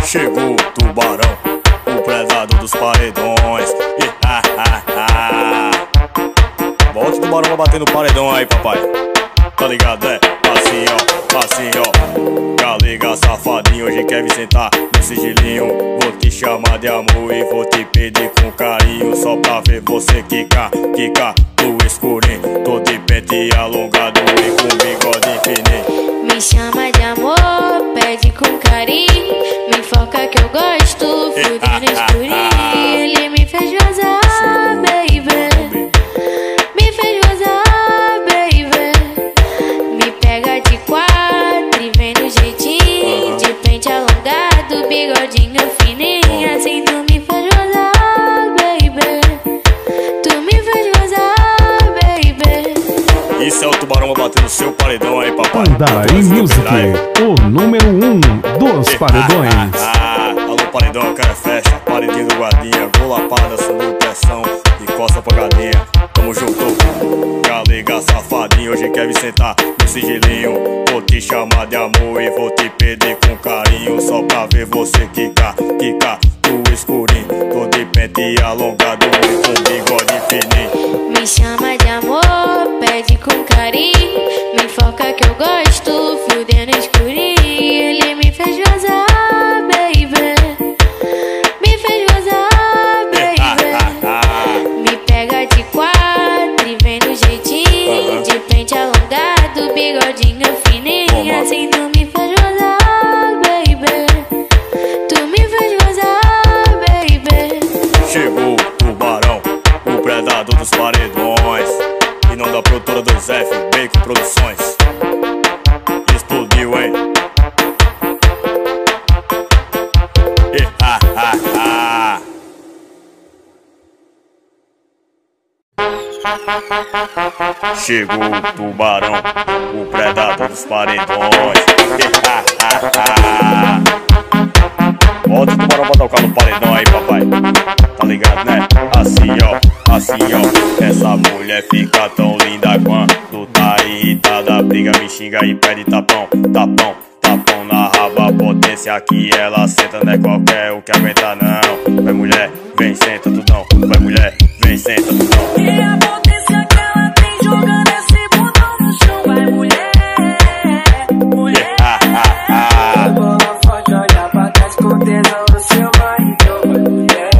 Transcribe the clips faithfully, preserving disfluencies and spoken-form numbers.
Chegou o tubarão, o predador dos paredões. E, ah, ah, ah. Bota o tubarão pra bater no paredão aí, papai. Tá ligado, né? Assim, ó, assim, ó. Galega safadinho, hoje quer me sentar no sigilinho. Vou te chamar de amor e vou te pedir com carinho, só pra ver você quicar, quicar no escurinho. Tô de pente alongado e com bigode fininho. Me chama de amor, pede com carinho. Me foca que eu gosto, fudendo no escurinho. Ele me fez gozar, baby. Me fez gozar, baby. Me pega de quatro e vem no jeitinho, de pente alongado, bigodinho fininho. Assim tu me faz gozar, baby. Tu me fez gozar, baby. Isso é o tubarão pra bater no seu paredão aí, papai. Andaraí Music, o número um dos paredões. Ah, ah, ah. Alô, paredão, eu quero é festa. Paredinho do guardinha, vou lapada, subiu pressão e costa pra cadeia. Tamo junto, galega safadinho, hoje quer me sentar no sigilinho. Vou te chamar de amor e vou te pedir com carinho, só pra ver você quicar, quicar no escurinho. Tô de pente alongado e com bigode fininho. Me chama de amor, pede com carinho. Me foca que eu gosto, fudendo escurinho. Ele me fez gozar, baby. Me fez gozar, baby. Me pega de quatro e vem no jeitinho, de pente alongado, bigodinho fininho. Assim tu me faz gozar, baby. Tu me fez gozar, baby. Chegou o tubarão, o predador dos paredões. E não da produtora do F, Bacon Produções. Explodiu, hein? E, ah, ah, ah. Chegou o tubarão, o predador dos paredões. E, ah, ah, ah. Bota o tubarão pra tocar no paredão aí, papai. Tá ligado, né? Assim, ó, assim, ó. Essa mulher fica tão linda quando tá irritada. Briga, me xinga e pede tapão, tapão, tapão na raba. Potência que ela senta, não é qualquer um que aguenta não. Vai mulher, vem, senta tudão. Vai mulher, vem, senta tudão. E a potência que ela tem jogando esse botão no chão. Vai mulher, mulher. Ah, ah, ah. Bola forte, olha pra trás com tesão no seu barrigão. Vai mulher,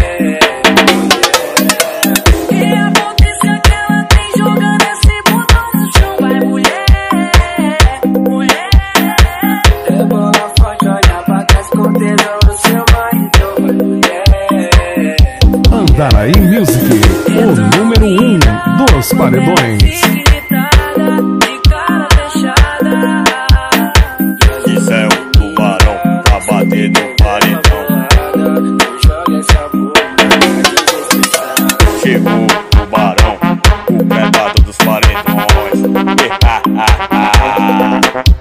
mulher. E a potência que ela tem jogando esse botão no chão. Vai mulher, mulher. É bola forte, olha pra trás com tesão no seu barrigão. Vai mulher. Andaraí Music, o número um dos paredões. Isso é o tubarão pra bater no paredão. Chegou o tubarão, o predador dos paredões. E, ah, ah, ah.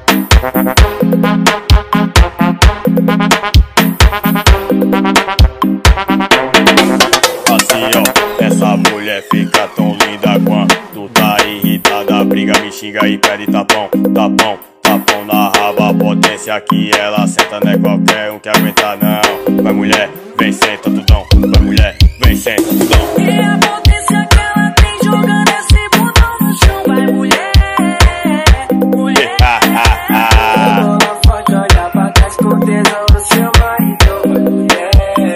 Assim, ó, essa mulher fica tão linda quando tá irritada. Briga, me xinga e pede tapão, tapão, tapão na raba. Potência que ela senta, não é qualquer um que aguenta não. Vai mulher, vem, senta tudão. Vai mulher, vem, senta tudão. E a potência que ela tem jogando esse botão no chão. Vai mulher, mulher. Ah, ah, ah. Bola forte, olha pra trás com tesão no seu barrigão. Vai mulher,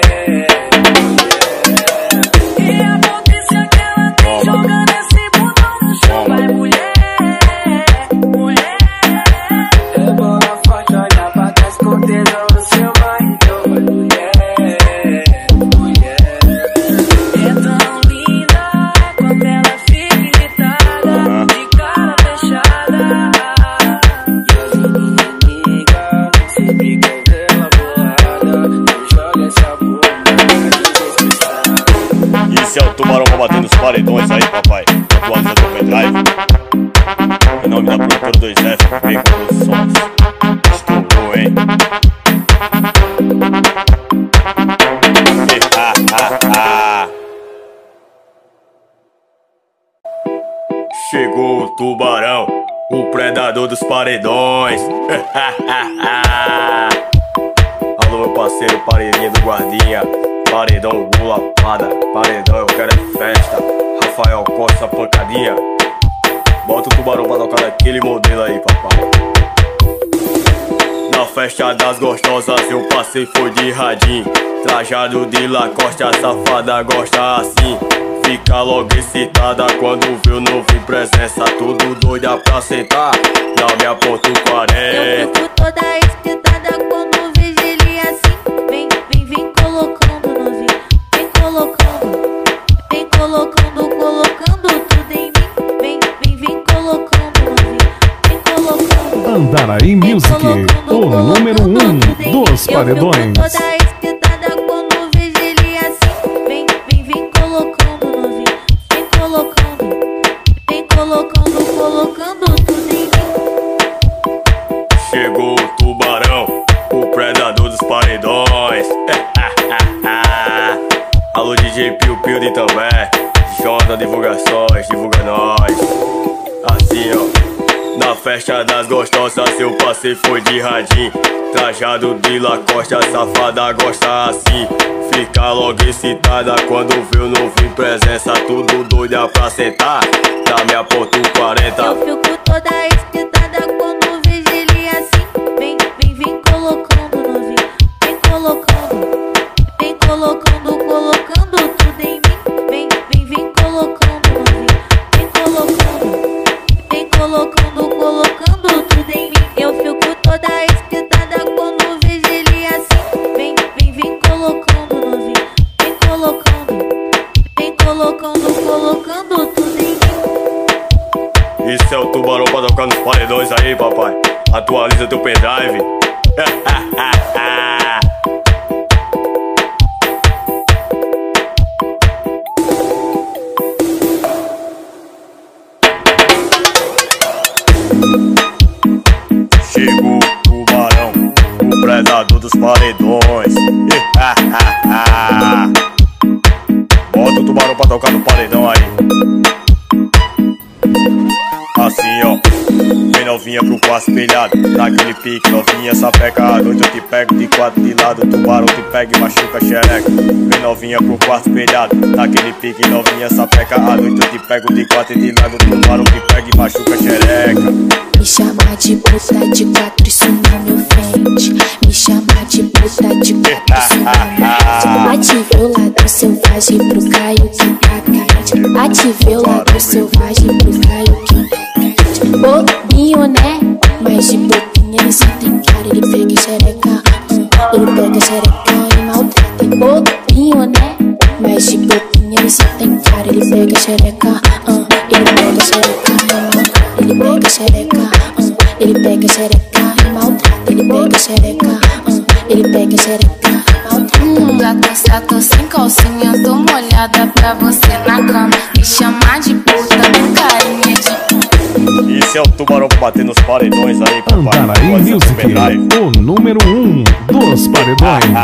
mulher. E a potência que ela tem jogando esse botão no chão. Vai mulher, mulher. É bola forte, olha pra trás com tesão no seu barrigão. Vai mulher, mulher. É tão linda quando ela fica irritada, de cara fechada. E as inimigas se brigam dela bolada. Não joga essa boca de Isso é o tubarão pra bater nos paredões aí, papai. Atualiza teu pendrive. Em nome da produtora dois F, Bacon Produções. Estourou, hein? E, ah, ah, ah. Chegou o tubarão, o predador dos paredões. Alô, parceiro, paredinha do guardinha. Paredão, gulapada, paredão, eu quero é festa. Rafael Costa, pancadinha. Bota o tubarão pra tocar daquele modelo aí, papai. Na festa das gostosas eu passei foi de radinho. Trajado de Lacoste, a safada gosta assim. Fica logo excitada quando vê o novo em presença. Tudo doida pra sentar, não me aponta o quarenta. Eu fico toda excitada quando vejo ele assim. Vem, vem, vem colocando novinho. Vem colocando, vem colocando, colocando tudo em mim. Vem, vem, vem colocando novinho. Vem colocando. Andaraí Music, o número um dos paredões. Eu fico toda excitada quando vejo ele assim. Vem, vem, vem colocando novinho. Vem colocando, vem colocando, colocando tudo em mim. Chegou o tubarão, o predador dos paredões. Alô D J Piu Piu de também. Jonda Divulgações, divulga nós. Assim ó. Na festa das gostosas eu passei foi de radinho. Trajado de Lacoste, a safada gosta assim. Fica logo excitada quando vê o novo em presença. Tudo doida pra sentar, dá minha ponta o quarenta. Eu fico toda excitada quando vejo ele assim. Vem, vem, vem colocando novinho. Vem colocando, vem colocando, colocando tudo em mim. Vem, vem, vem colocando novinho. Vem colocando, vem colocando, colocando tudo em mim. Eu fico toda excitada quando vejo ele assim. Vem, vem, vem colocando novinho. Vem colocando, vem colocando, colocando tudo em mim. Isso é o tubarão pra tocar nos paredões aí, papai. Atualiza teu pendrive. Chegou o tubarão, o predador dos paredões. Bota o tubarão pra tocar no paredão aí. Assim ó, vem novinha pro quarto espelhado. Naquele pique novinha, sapeca a noite eu te pego de quatro de lado. Tubarão te pega e machuca a xereca. Vem novinha pro quarto espelhado. Naquele pique novinha, sapeca a noite eu te pego de quatro de lado. Tubarão te pega e machuca a xereca. Me chama de puta de quatro, isso não me ofende. Me chama de puta de quatro, isso não me ofende. Ative o lado selvagem pro Caio que tá carente. Ative o lado selvagem pro Caio que tá carente. Bobinho, né? Mas de boquinha ele só tem cara. Ele pega e xereca, hum. Ele pega e xereca e maltrata. Bobinho, né? Mas de boquinha ele só tem cara. Ele pega e xereca, hum. Ele pega e xereca e maltrata. Ele pega a xereca, hum. Ele pega a xereca e maltrata. Ele pega a xereca, hum. Ele pega a xereca e maltrata. Hum, gata, tô sem calcinha, tô molhada pra você na cama. Me chamar de puta com carinha de... Isso é o tubarão pra bater nos paredões aí, papai. Andaraí Music, o número um dos paredões.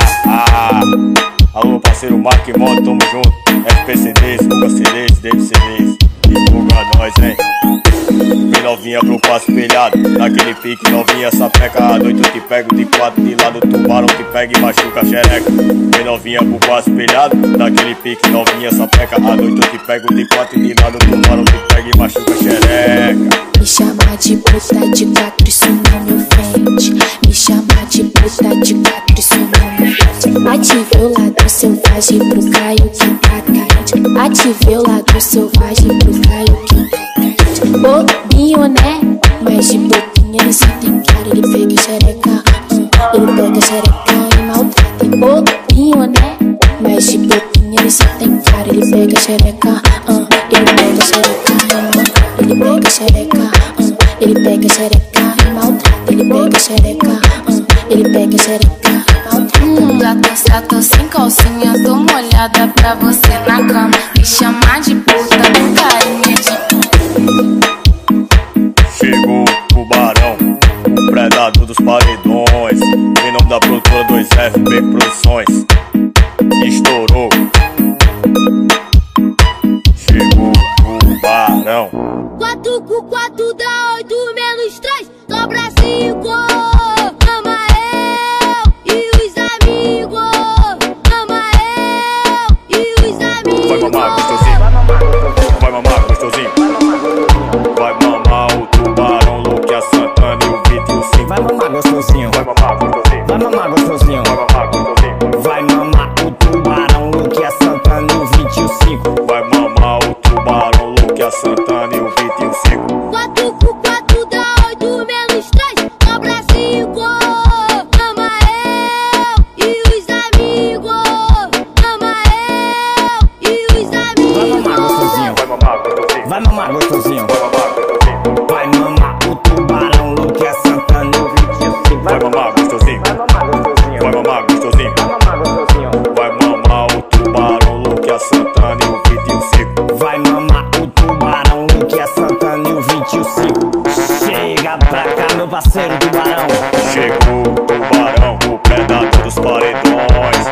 Alô, parceiro Mark Moto, tamo junto. F P C Ds, Fuga C Ds, David C Ds. Divulga nós, hein? Vem novinha pro quarto espelhado. Naquele pique novinha, sapeca a noite eu te pego de quatro de lado. Tubarão te pega e machuca a xereca. Vem novinha pro quarto espelhado. Naquele pique novinha, sapeca a noite eu te pego de quatro de lado. Tubarão te pega e machuca a xereca. Me chama de puta de quatro, isso não me ofende. Me chama de puta de quatro, isso não me ofende. Ative o lado selvagem pro Caio que tá carente. Ative o lado selvagem pro Caio que tá carente. Bobinho, né? Mas de boquinha ele só tem cara. Ele pega e xereca, hum. Ele pega a xereca e maltrata. Bobinho, né? Mas de boquinha ele só tem cara. Ele pega a xereca, hum. Ele pega a xereca e maltrata. Ele pega a xereca, hum. Ele pega a xereca e maltrata. Ele pega a xereca, hum. Ele pega a xereca e maltrata. Hum, gata, tô sem calcinha, tô molhada pra você na cama. Me chamar de puta com carinha de... Chegou o tubarão, o predador dos paredões. Em nome da produtora dois F B Produções. Estourou. Chegou o tubarão. Quatro com quatro dá oito menos três, dobra cinco. Ama eu e os amigos. Vai mamar gostosinho, vai mamar gostosinho, vai mamar gostosinho, vai mamar gostosinho, vai mamar o tubarão, Luque, a Santana e o vinte e o cinco. vai mamar o tubarão, Luque, a Santana e o vinte e o cinco. Quatro por quatro dá oito menos três, sobra cinco. Ama eu e os amigos. Ama eu e os amigos. Vai mamar gostosinho, Vai mamar gostosinho, vai mamar gostosinho, vai mamar gostosinho, vai mamar o tubarão, Luque, a Santana e o vinte e o cinco. vai mamar gostosinho, Vai mamar gostosinho, vai mamar gostosinho, vai mamar gostosinho, vai mamar o tubarão, Luque, a Santana e o vinte e o cinco. vai mamar o tubarão, Luque, a Santana e o vinte e o cinco. Chega pra cá, meu parceiro tubarão. Chegou o tubarão, o predador dos paredões.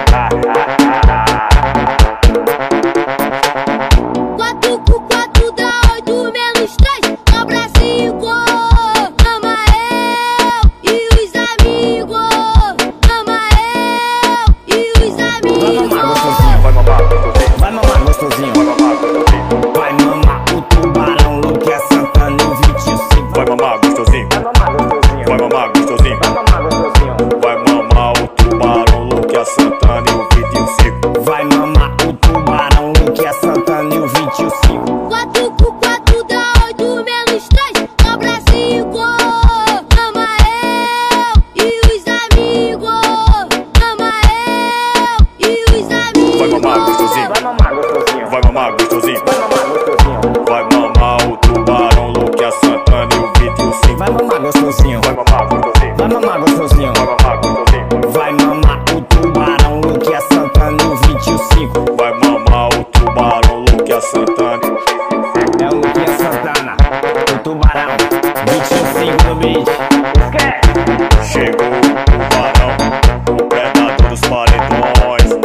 Quatro por quatro dá oito menos três, sobra cinco. Ama eu e os amigos. Ama eu e os Vai mamar amigos. gostosinho, Vai mamar gostosinho, vai mamar gostosinho, vai mamar gostosinho, vai mamar o tubarão, Luque, a Santana e o vinte e o cinco. vai mamar gostosinho, Vai mamar gostosinho, vai mamar gostosinho, vai mamar gostosinho, vai mamar o tubarão, Luque, a Santana e o vinte e o cinco. vai mamar o tubarão, Luque, a Santana e o vinte e o cinco. Quatro por quatro dá oito menos três, sobra cinco. Ama eu e os amigos. Ama eu e os amigos. Vai mamar gostosinho, Vai mamar gostosinho, vai mamar gostosinho, vai mamar gostosinho, vai mamar o tubarão, Luque, a Santana e o vinte e o cinco. vai mamar gostosinho, Vai mamar gostosinho, vai mamar gostosinho, vai mamar gostosinho, vai mamar o tubarão, Luque, a Santana e o vinte e o cinco. vai mamar o tubarão, Luque, a Santana e o vinte e o cinco. É o Luque, a Santana, o tubarão, vinte e cinco no beat. Esquece. Chegou o tubarão, o predador dos paredões.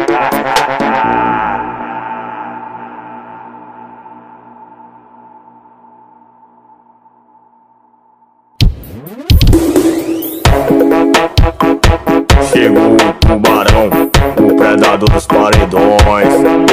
Chegou o tubarão, o predador dos paredões.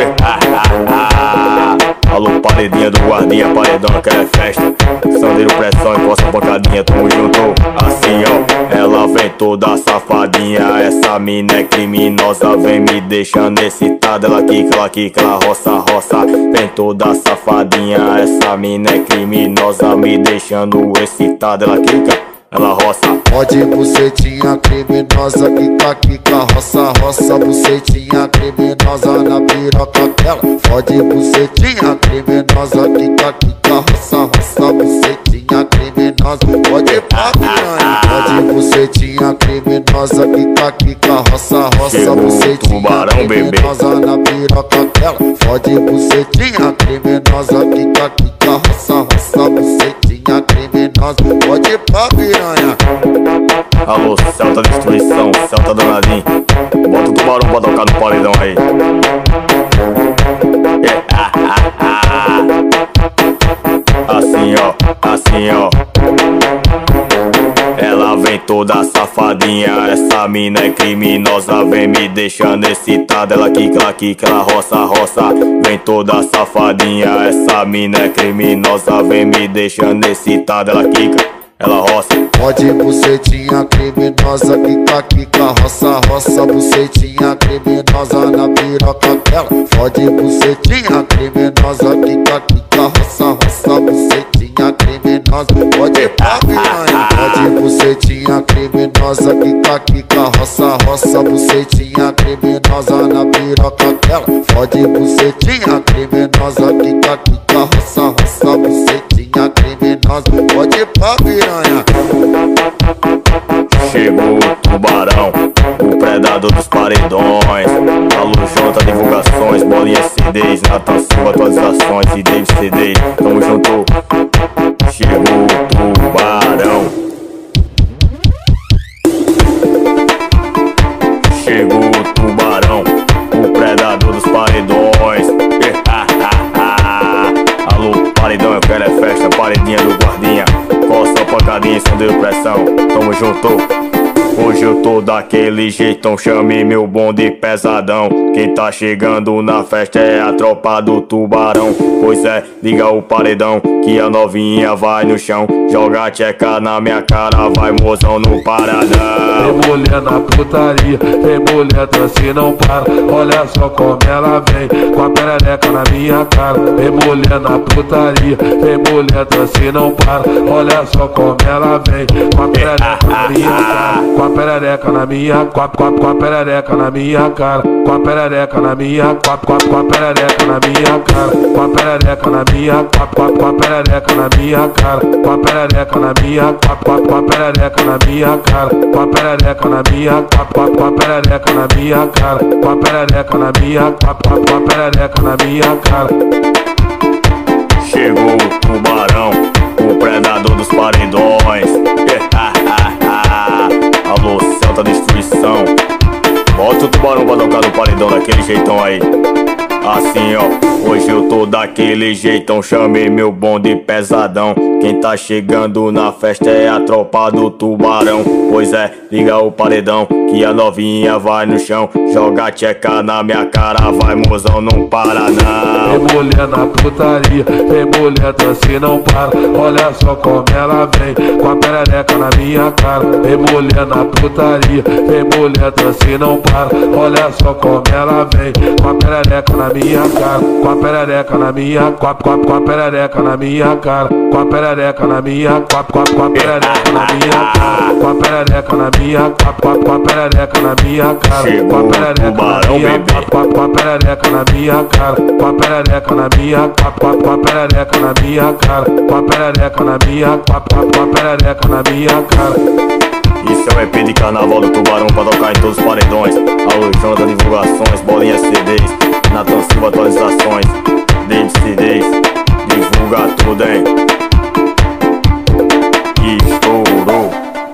Alô, paredinha do guardinha, paredão, quer festa. Sandeiro, pressão, encosta pancadinha, tamo junto. Assim ó, ela vem toda safadinha. Essa mina é criminosa, vem me deixando excitada. Ela quica, ela quica, ela roça, roça. Vem toda safadinha, essa mina é criminosa, me deixando excitada. Ela quica, ela roça. Pode bucetinha criminosa, quica, quica, roça, roça, bucetinha criminosa na piroca dela. Pode bucetinha criminosa, quica, quica, roça, roça, bucetinha criminosa. Pode pra piranha. Pode bucetinha criminosa, quica, quica, roça, roça, Chegou o bucetinha tubarão, bebê. criminosa na piroca dela. Pode bucetinha criminosa, quica, quica, roça, roça, bucetinha criminosa. Pode pra piranha. Alô, Celta Destruição, Celta Danadinho. Bota o tubarão pra tocar no paredão aí. Assim ó, assim ó. Ela vem toda safadinha, essa mina é criminosa, vem me deixando excitada. Ela quica, ela quica, ela roça, roça. Vem toda safadinha, essa mina é criminosa, vem me deixando excitada. Ela quica, ela roça. Pode bucetinha criminosa, quica, quica, roça, roça, bucetinha criminosa na piroca dela. Pode bucetinha criminosa, quica, quica, roça, roça, bucetinha criminosa. Pode pra piranha. Pode bucetinha criminosa, quica, quica, roça, roça, bucetinha criminosa na piroca dela. Pode bucetinha criminosa, quica, quica, roça, roça, bucetinha criminosa. Pode pra piranha. Chegou o tubarão, o predador dos paredões. Alô, Jonta, divulgações, bolinha C Ds, Nathan Silva, atualizações e David C D. Tamo junto. Chegou o tubarão. Chegou o tubarão, o predador dos paredões. Alô, paredão, eu quero é festa, paredinha do guardinha. Coça, pancadinha, sandeiro, pressão. Tamo junto. Hoje eu tô daquele jeitão, chame meu bonde pesadão. Quem tá chegando na festa é a tropa do tubarão. Pois é, liga o paredão, que a novinha vai no chão. Joga a tcheca na minha cara, vai mozão no paradão. Tem mulher na putaria, tem mulher dança e não para. Olha só como ela vem, com a perereca na minha cara. Tem mulher na putaria, tem mulher dança e não para. Olha só como ela vem, com a perereca na minha cara. Com a perereca na minha, com a, com a, com a perereca na minha cara. Com a perereca na minha, com a, com a, com a perereca na minha cara. Com a perereca na minha, com a, com a, com a perereca na minha cara. Com a perereca na minha, com a, com a, com a perereca na minha cara. Com a perereca na minha, com a, com a, com a perereca na minha cara. Com a perereca na minha, com a, com a, com a perereca na minha cara. Chegou o tubarão, o predador dos paredões. Alô, Santa Destruição. Bota o tubarão pra tocar no paredão daquele jeitão aí. Assim ó, hoje eu tô daquele jeitão, chamei meu bonde pesadão. Quem tá chegando na festa é a tropa do tubarão. Pois é, liga o paredão, que a novinha vai no chão. Joga a tcheca na minha cara, vai mozão, não para não. Tem mulher na putaria, tem mulher dança e não para. Olha só como ela vem, com a perereca na minha cara. Tem mulher na putaria, tem mulher dança e não para. Olha só como ela vem, com a perereca na minha cara. Com a perereca na minha, com a, com a, com a perereca na minha cara. Com a perereca na minha, com a, com a, com a perereca na minha cara. Com a perereca na minha, com a, com a, com a perereca na minha cara. Com a perereca na minha, com a, com a perereca na minha cara. Com a perereca na minha, com a, com a, com a perereca na minha cara. Com a perereca na minha, com a, com a, com a perereca na minha cara. Isso é o E P de carnaval do tubarão pra tocar em todos os paredões. Alô, Jonathan Divulgações, Bolinha C Ds, Nathan Silva Atualizações, David C Ds, divulga tudo, hein? Estourou.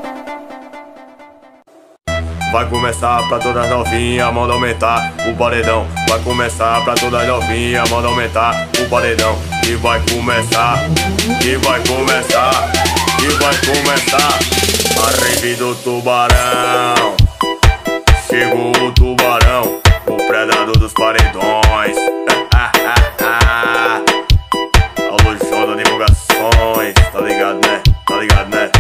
Vai começar pra todas novinhas, manda aumentar o paredão. Vai começar pra todas novinhas, manda aumentar o paredão. E vai começar, e vai começar, e vai começar a rave do tubarão. Chegou o tubarão, o predador dos paredões. Alô, show da divulgações, tá ligado, né? Tá ligado, né?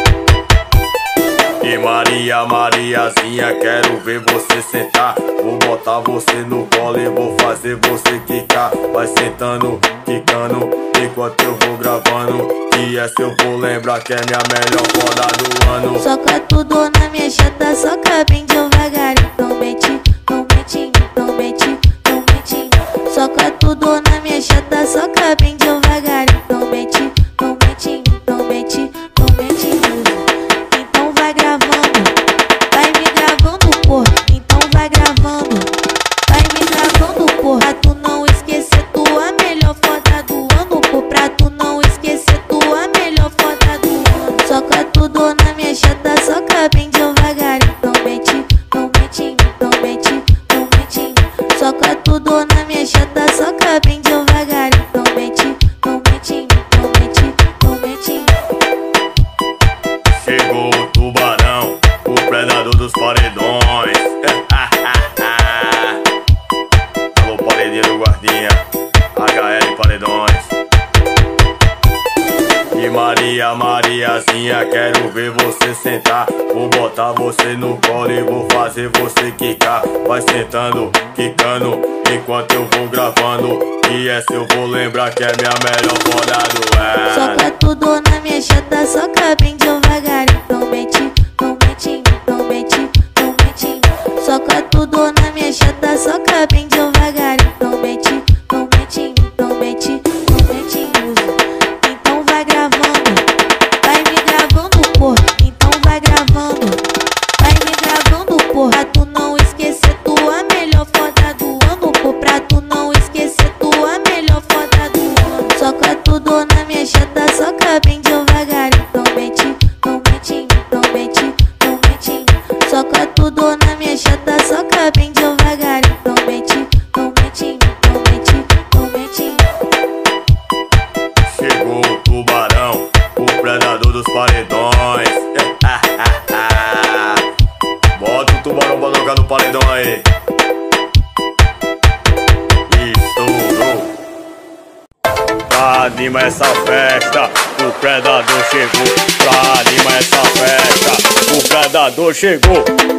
E Maria, Mariazinha, quero ver você sentar. Vou botar você no colo e vou fazer você quicar. Vai sentando, quicando, enquanto eu vou gravando. E essa eu vou lembrar que é minha melhor foda do ano. Soca tudo na minha chata, soca bem devagar. Então mete, então mete, então mete, então mete. Soca tudo na minha chata, soca bem devagar. Então mete, então mete, então mete, então mete. Então vai gravando, vai me gravando, porra. Então vai gravando, vai me gravando, porra. Pra tu não esquecer tua melhor foda do ano, pô. Pra tu não esquecer tua melhor foda do ano. Soca tudo na minha chata, soca bem devagar. Então mete, então mete, então mete, então mete. Soca tudo na minha chata, soca bem devagar. Então mete, então mete, então mete, então mete. Chegou o tubarão, o predador dos paredões. Alô, paredeiro guardinha, H L Paredões. E Maria, Mariazinha, quero ver você sentar. Vou botar você no colo e vou fazer você quicar. Vai sentando, quicando, enquanto eu vou gravando. E essa eu vou lembrar que é minha melhor foda do ano. Soca tudo na minha chata, soca bem devagar. Então mete, então mete, então mete, então mete. Soca tudo na minha chata, soca bem devagar. Então mete, então mete, então mete, então mete. Então vai gravando, vai me gravando, porra. Então vai gravando, vai me gravando, porra. Pra tu não esquecer tua melhor foda do ano, pô. Pra tu não esquecer tua melhor foda do ano. Soca tudo na minha chata, soca bem devagar. Então mete, então mete, então mete, então mete. Soca tudo na minha chata, soca bem devagar. Então mete, então mete, então mete, então mete. Chegou o tubarão, o predador dos paredões. paredão aí. Pra animar essa festa, o predador chegou. Pra animar essa festa, o predador chegou.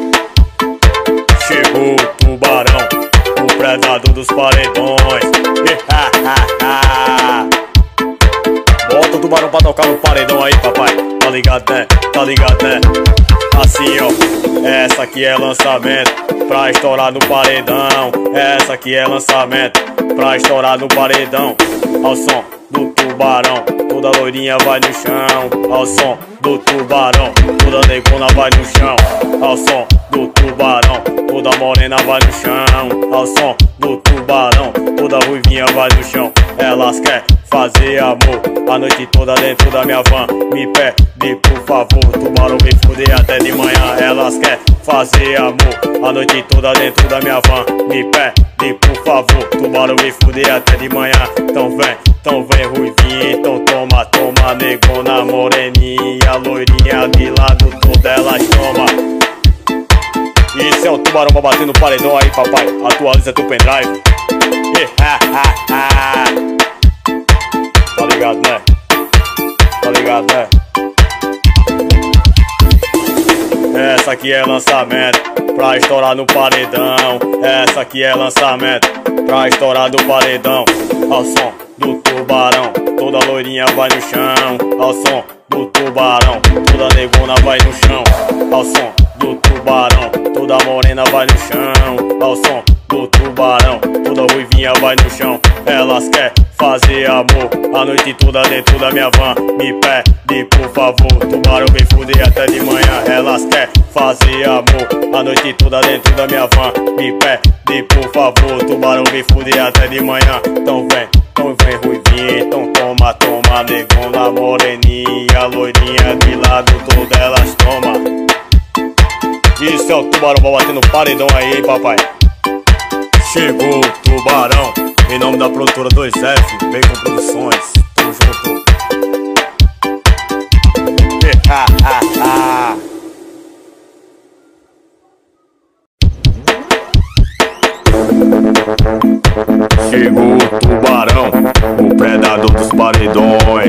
Chegou o tubarão, o predador dos paredões. Bota o tubarão pra tocar no paredão aí, papai. Tá ligado, né? Tá ligado, né? Assim, ó, essa aqui é lançamento pra estourar no paredão. Essa aqui é lançamento pra estourar no paredão. Ao som do tubarão, toda loirinha vai no chão. Ao som do tubarão, toda negona vai no chão. Ao som do tubarão, toda morena vai no chão. Ao som do tubarão, toda ruivinha vai no chão. Elas querem fazer amor a noite toda dentro da minha van. Me pede por favor, tubarão me fuder até de manhã. Elas querem fazer amor a noite toda dentro da minha van. Me pede por favor, tubarão me fuder até de manhã. Então vem, então vem ruivinha, então toma, toma negona, moreninha, loirinha de lado, toda elas toma. Isso é o tubarão pra bater no paredão aí, papai. Atualiza teu pendrive. Tá ligado, né? Tá ligado, né? Essa aqui é lançamento pra estourar no paredão. Essa aqui é lançamento pra estourar no paredão. Ao som do tubarão, toda loirinha vai no chão. Ao som do tubarão, toda negona vai no chão. Ao som do tubarão, toda morena vai no chão. Ao som do tubarão, toda ruivinha vai no chão. Elas querem fazer amor a noite toda dentro da minha van. Me pede por favor, tubarão vem fuder até de manhã. Elas querem fazer amor a noite toda dentro da minha van. Me pede por favor, tubarão vem fuder até de manhã. Então vem, então vem ruivinha, então toma, toma negona, moreninha, loirinha de lado, todas elas toma. Isso é o tubarão pra bater no paredão aí, hein, papai. Chegou o tubarão, em nome da produtora dois F, Bacon Produções, tamo junto. Chegou o tubarão, o predador dos paredões.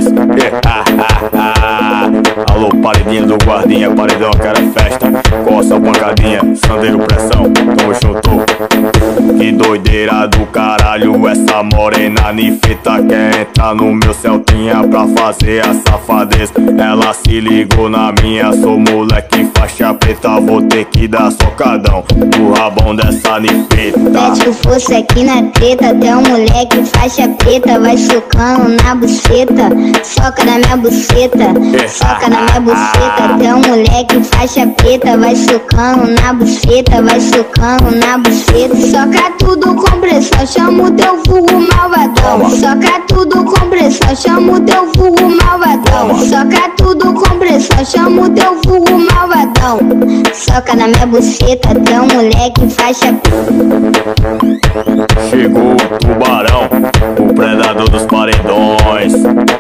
Alô, paredinha do guardinha, paredão, quero festa. Coça, pancadinha, sandeiro, pressão, tamo junto. Que doideira do caralho, essa morena nifeta quer entrar no meu Celtinha pra fazer a safadeza. Ela se ligou na minha, sou moleque faixa preta, vou ter que dar socadão no rabão dessa nifeta. Mete o fosso aqui na treta, até um moleque faixa preta vai chocando na buceta. Soca na minha buceta, soca na minha buceta, até um moleque faixa preta vai chocando na buceta, vai chocando na buceta. Soca tudo com pressão, chama o teu vulgo malvadão. Soca tudo com pressão, chama o teu vulgo malvadão. Soca tudo com pressão, chama o teu vulgo malvadão. Soca na minha buceta, até um moleque faixa preta. Chegou o tubarão, o predador dos paredões.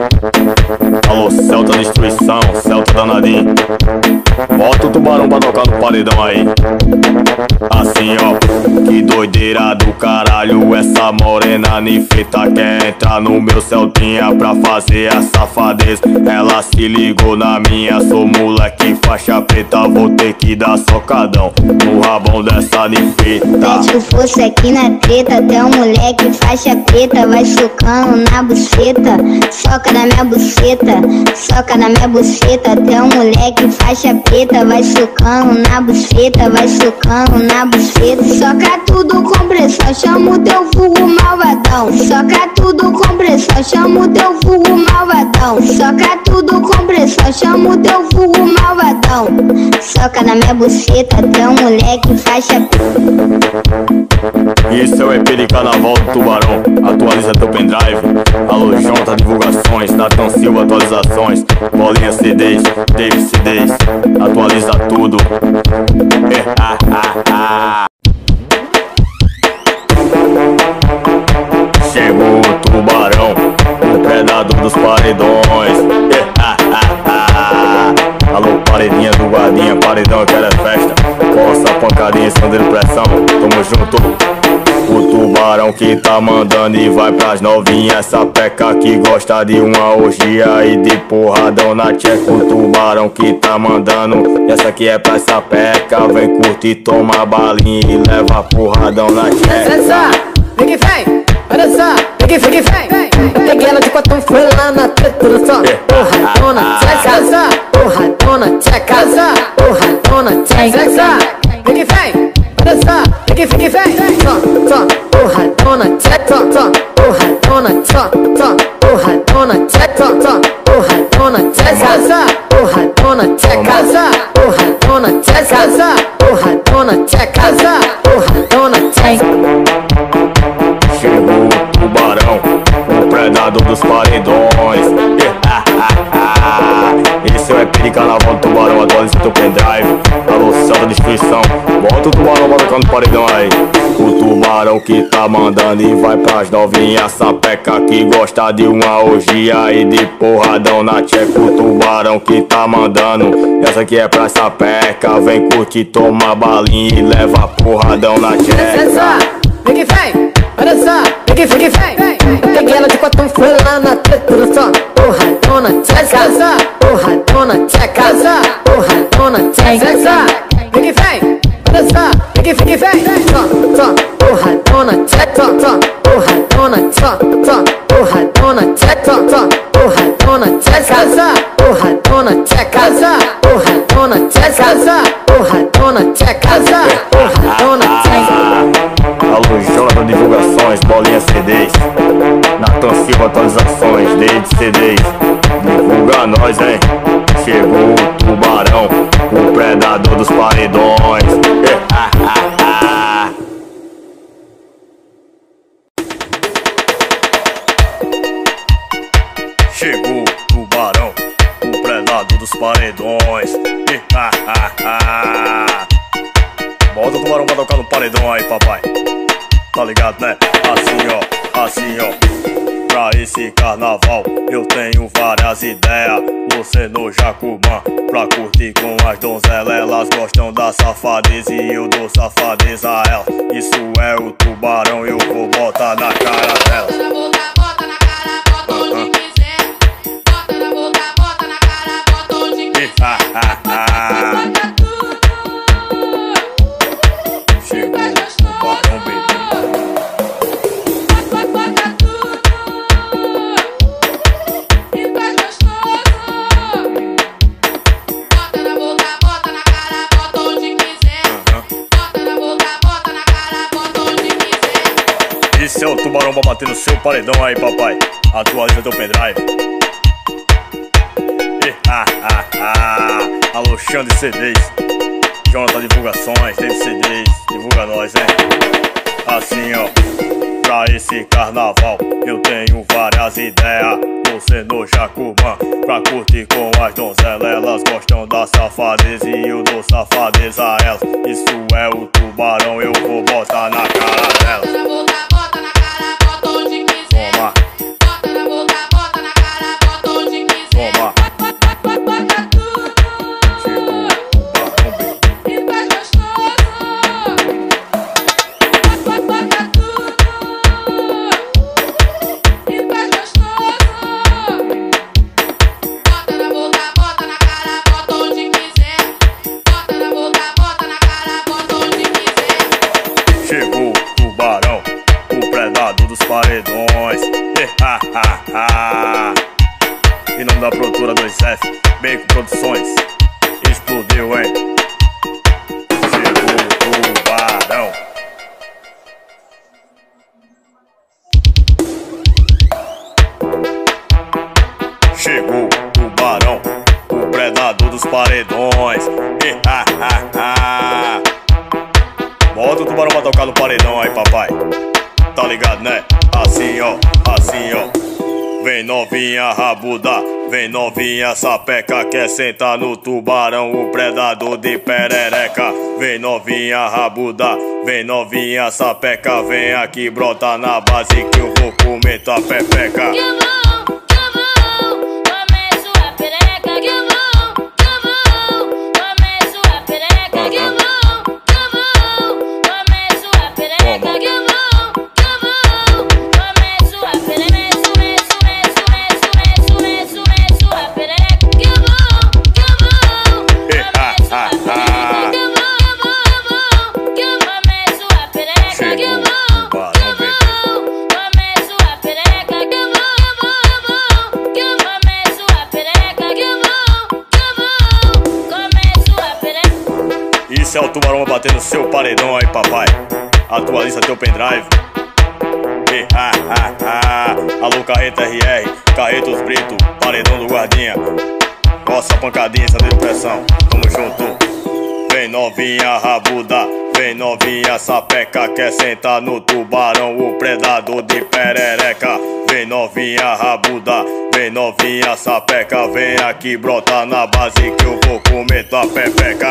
Alô, Celta destruição, Celta danadinho. Bota o tubarão pra tocar no paredão aí. Assim, ó, que doideira do caralho, essa morena nifeta quer entrar no meu Celtinha pra fazer a safadeza. Ela se ligou na minha, sou moleque faixa preta, vou ter que dar socadão no rabão dessa nifeta. Mete o fosso aqui na treta, até um moleque faixa preta vai chocando na buceta. Soca na minha buceta, soca na minha buceta, até um moleque faixa preta vai chocando na buceta, vai chocando na buceta. Soca tudo com pressão, chama o teu vulgo malvadão. Soca tudo com pressão, chama o teu vulgo malvadão. Soca tudo com pressão, chama o teu vulgo malvadão. Soca na minha buceta, até um moleque faixa preta. Isso é o E P de carnaval do tubarão, atualiza teu pendrive. Alô, Jonta divulgações, Natan Silva atualizações, Bolinha C Ds, David C Ds, atualiza tudo. Chegou o tubarão, o predador dos paredões. Alô, paredinha do guardinha, paredão, eu quero é festa. Força, pancadinha, escondendo pressão. Tamo junto. O tubarão que tá mandando e vai pras novinhas. Essa peca que gosta de uma orgia e de porradão na tcheca. O tubarão que tá mandando, essa aqui é pra essa peca. Vem curtir, toma balinha e leva porradão na tcheca. Dança, vem que vem, vai dançar, vem que vem que vem. Peguei ela de quatro, foi lá na treta do som. Porradona, tcheca, dança, porradona, tcheca, dança, porradona, tcheca, dança, vem que vem. Dança, vem que vem que vem. Só, só, porradona, tcheca, só, só, porradona, só, só, porradona, tcheca, só, só, porradona, tcheca, dança, porradona, tcheca, dança, porradona, tcheca, dança, porradona, tcheca, dança, porradona, tcheca. Chegou o tubarão, o predador dos paredões. Esse é o E P de carnaval do tubarão, atualiza teu pendrive. Alô, santa destruição, bota o tubarão pra tocar no paredão aí. O tubarão que tá mandando e vai pras novinhas. Sapeca que gosta de uma orgia e de porradão na tcheca. O tubarão que tá mandando, essa aqui é pra sapeca. Vem curtir, toma balinha e leva porradão na tcheca. Dança, vem que vem, vai dançar, vem que vem que vem. Peguei ela de quatro, foi lá na treta do som. Porradona, tcheca, dança, porradona, tcheca, dança, porradona, tcheca, dança, vem que vem, vai dançar, vem que vem que vem. Só, só, porradona, tcheca, só, só, porradona, só, só, porradona, tcheca, só, só, porradona, tcheca, dança, porradona, tcheca, dança, porradona, tcheca, dança, porradona, tcheca, dança, porradona, tcheca. Alô, Jonathan Divulgações, bolinha C Ds. Natan Silva atualizações, desde C Ds. Divulga nós, hein? Chegou o tubarão, o predador dos paredões. Chegou o tubarão, o predador dos paredões. Bota o tubarão pra tocar no paredão aí, papai. Tá ligado, né? Assim, ó, assim, ó. Pra esse carnaval eu tenho várias ideias. Você no Jacumã, pra curtir com as donzelas. Elas gostam da safadeza e eu dou safadeza a elas. Isso é o tubarão, eu vou botar na cara delas. Bota na boca, bota na cara, bota onde quiser. Bota na boca, bota na cara, bota onde quiser. Bota tudo. Chegou o tubarão, bebê. Bota tudo. E faz gostoso. Bota na boca, bota na cara, bota onde quiser. Bota na boca, bota na cara, bota onde quiser. Esse é o tubarão pra bater no seu paredão aí, papai. Atualiza teu pendrive. Alô, Xande C Ds. Jonathan Divulgações, David C Ds. Divulga nós, hein? Assim, ó. Pra esse carnaval eu tenho várias ideias. Você no Jacumã, pra curtir com as donzelas. Elas gostam da safadeza e eu dou safadeza a elas. Isso é o tubarão, eu vou botar na cara delas. Bota na boca, bota na cara, bota onde quiser. Toma, Bota na boca, bota na cara, bota onde quiser. toma. Bota tudo. Chegou o tubarão, bebê. E faz gostoso. Bota tudo. E faz gostoso. Bota na boca, bota na cara, bota onde quiser. Bota na boca, bota na cara, bota onde quiser. Chegou o tubarão, o predador dos paredões. Em nome da produtora dois F, Bacon Produções. Explodiu, hein? Chegou o tubarão. Chegou o tubarão, o predador dos paredões. Bota o tubarão pra tocar no paredão aí, papai. Tá ligado, né? Assim, ó, assim, ó. Vem novinha rabuda, vem novinha sapeca. Quer sentar no tubarão, o predador de perereca. Vem novinha rabuda, vem novinha sapeca. Vem aqui, brota na base que eu vou comer tua pepeca. Que bom, que bom, come sua perereca. Que bom, que bom, come sua perereca. Que bom, Isso é o tubarão batendo no seu paredão aí, papai. Atualiza teu pendrive. E, ah, ah, ah. Alô, Carreta R R, Carretos Brito, paredão do guardinha. Nossa pancadinha, sadeiro pressão, tamo junto. Vem novinha rabuda, vem novinha sapeca, quer sentar no tubarão, o predador de perereca. Vem novinha rabuda, vem novinha sapeca, vem aqui brota na base que eu vou comer tua pepeca.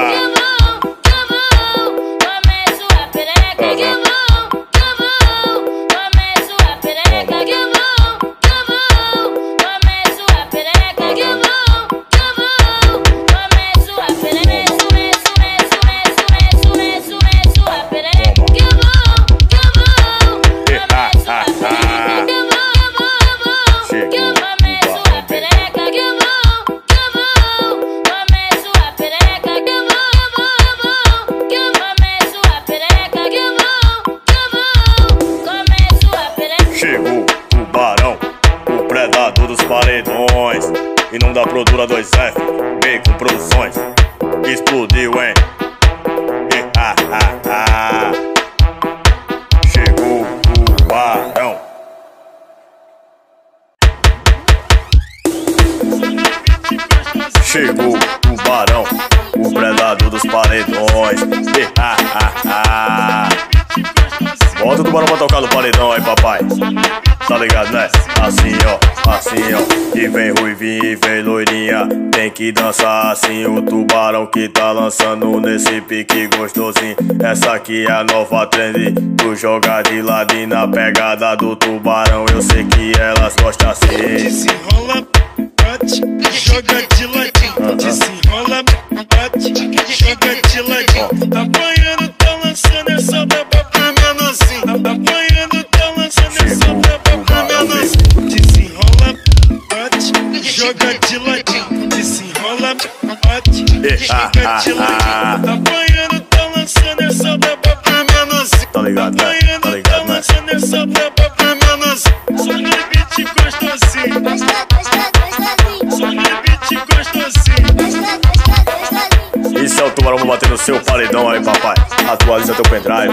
Chegou o tubarão, o predador dos paredões. Em nome da produtora dois F, Bacon Produções. Explodiu, hein? E, ah, ah, ah. Chegou o tubarão. Chegou o tubarão, o predador dos paredões. E, ah, ah, ah. Bota o tubarão pra tocar no paredão aí, papai. Tá ligado, né? Assim, ó, assim, ó. E vem ruivinha e vem loirinha. Tem que dançar assim, o tubarão que tá lançando nesse pique gostosinho. Essa aqui é a nova trend. Tu joga de ladinho na pegada do tubarão. Eu sei que elas gostam assim. Desenrola, bate, joga de ladinho. Desenrola, bate, joga de ladinho. Tá apanhando, tá lançando essa baba pra menorzinho. Tá apanhando, tá lançando essa baba pra menorzinho. Desenrola, bate, joga de ladinho. Desenrola, bate, joga de ladinho. Tá apanhando, tá lançando essa baba pra menorzinho. Tá ligado, né? Tá ligado, né? Lançando essa baba pra menorzinho. Só no beat gostosinho. Só no beat gostosinho. Isso é o tubarão batendo no seu paredão aí, papai. Atualiza teu pendrive.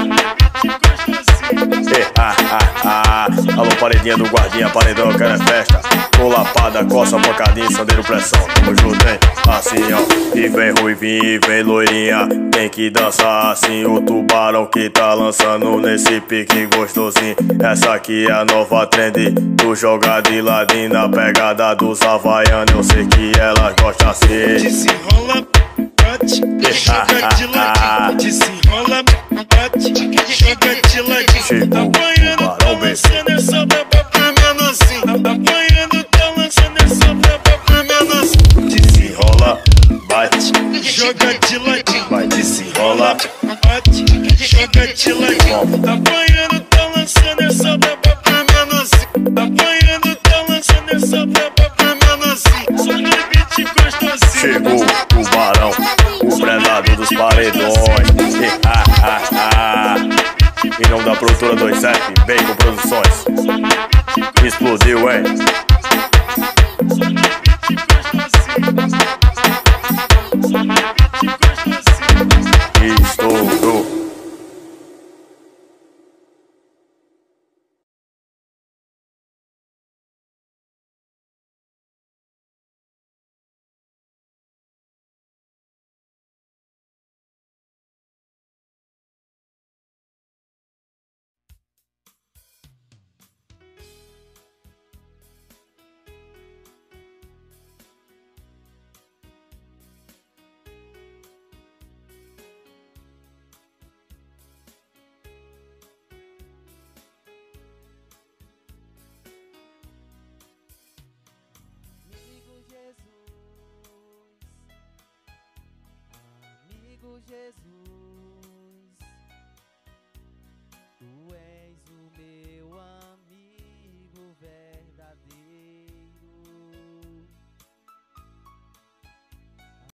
E, ah, ah, ah. Alô, paredinha do guardinha, paredão, eu quero é festa. Tô lapada, coça, pancadinha, sandeiro pressão. Tamo junto, hein? Assim, ó. E vem ruivinha e vem loirinha. Tem que dançar assim, o tubarão que tá lançando nesse pique gostosinho. Essa aqui é a nova trend. Tu joga de ladinho na pegada dos havaianos. Eu sei que elas gostam assim. Desenrola, bate, joga de ladinho. Desenrola, bate, joga de ladinho. Tá apanhando, tá lançando essa baba pra menorzinho. Tá apanhando, tá lançando essa baba pra menorzinho. Desenrola, bate, joga de ladinho. vai, desenrola, bate, joga de ladinho. Tá apanhando, tá lançando essa baba pra menorzinho. Tá apanhando, tá lançando essa baba pra menorzinho. Só no beat gostosinho. chegou o tubarão, o predador dos paredões. E, ah, ah, ah. Em nome da produtora dois F, Bacon Produções. Explodiu, hein? Estourou. Jesus,